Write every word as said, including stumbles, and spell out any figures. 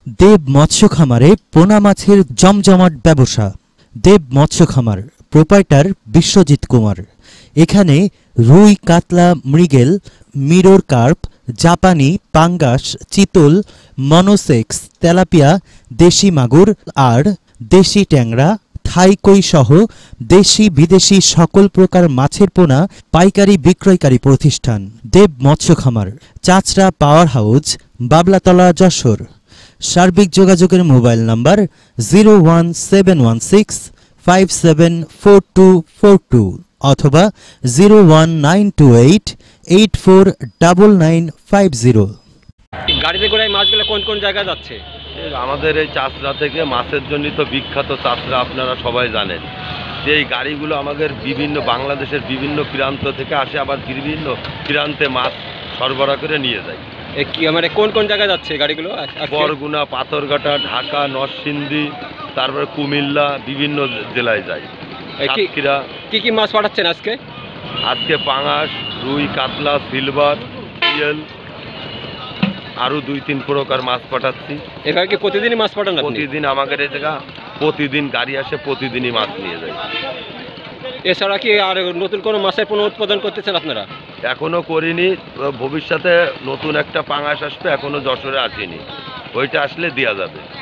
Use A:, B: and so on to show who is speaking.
A: দেব মৎস্য খামারে পোনা মাছের জমজমাট ব্যবসা। দেব মৎস্য খামার, প্রোপাইটার বিশ্বজিৎ কুমার। এখানে রুই, কাতলা, মৃগেল, মিরর কার্প, জাপানি, পাঙ্গাস, চিতল, মনোসেক্স, তেলাপিয়া, দেশি মাগুর আর দেশি ট্যাংরা, থাই কই সহ দেশি বিদেশি সকল প্রকার মাছের পোনা পাইকারি বিক্রয়কারী প্রতিষ্ঠান দেব মৎস্য খামার, চাচড়া পাওয়ার হাউস, বাবলাতলা, যশোর। সার্বিক যোগাযোগের mobile number zero one seven one six five seven four two four two অথবা zero one nine two eight eight four double nine five zero.
B: গাড়িতে করে এই মাছগুলো কোন কোন জায়গায় যাচ্ছে?
C: আমাদের এই চাষরা থেকে মাছের জন্য তো বিখ্যাত, চাষরা আপনারা সবাই জানেন যে এই গাড়িগুলো আমাদের বিভিন্ন বাংলাদেশের বিভিন্ন প্রান্ত থেকে আসে, আবার বিভিন্ন প্রান্তে মাছ সরবরাহ করে নিয়ে যায়।
B: কি মানে কোন কোন জায়গায় যাচ্ছে গাড়িগুলো?
C: বরগুনা, পাথরঘাটা, ঢাকা, নরসিংদী, তারপরে কুমিল্লা, বিভিন্ন জেলায় যায়। সাতক্ষীরা।
B: কি কি মাছ পাঠাচ্ছেন আজকে?
C: আজকে পাঙাশ, রুই, কাতলা, সিলভার, শিয়াল, আরো দুই তিন প্রকার মাছ পাঠাচ্ছি।
B: এবার কি প্রতিদিনই মাছ পাঠান?
C: প্রতিদিন আমাদের এই জায়গা প্রতিদিন গাড়ি আসে, প্রতিদিনই মাছ নিয়ে যায়।
B: এছাড়া কি আর নতুন কোনো মাছের পুনঃ উৎপাদন করতেছেন আপনারা?
C: এখনো করিনি, ভবিষ্যতে নতুন একটা পাঙাশ আসবে, এখনো যশোরে আসেনি, ওইটা আসলে দেওয়া যাবে।